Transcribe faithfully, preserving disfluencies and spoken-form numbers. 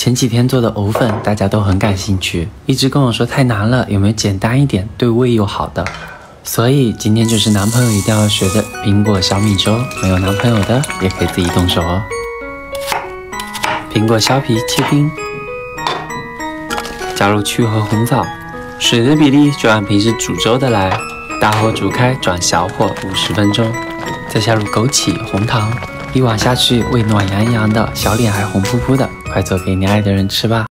前几天做的藕粉大家都很感兴趣，一直跟我说太难了，有没有简单一点对胃又好的？所以今天就是男朋友一定要学的苹果小米粥，没有男朋友的也可以自己动手哦。苹果削皮切丁，加入去核红枣，水的比例就按平时煮粥的来，大火煮开转小火五十分钟，再下入枸杞、红糖，一碗下去胃暖洋洋的，小脸还红扑扑的，快做给你爱的人吃吧。